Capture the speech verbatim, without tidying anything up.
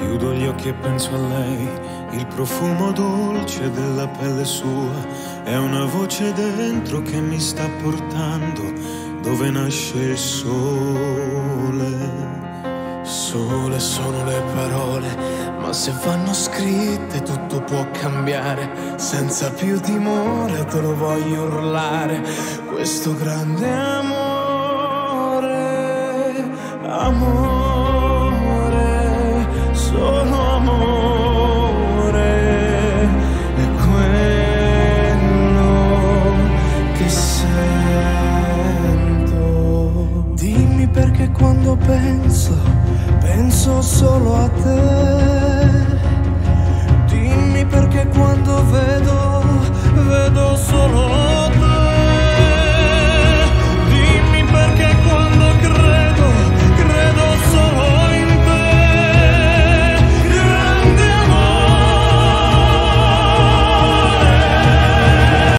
Chiudo gli occhi e penso a lei, il profumo dolce della pelle sua, è una voce dentro che mi sta portando dove nasce il sole. Sole sono le parole, ma se vanno scritte tutto può cambiare. Senza più timore te lo voglio urlare, questo grande amore, amore, solo amore, è quello che sento. Dimmi perché quando penso, penso solo a te. Dimmi perché quando vedo, vedo solo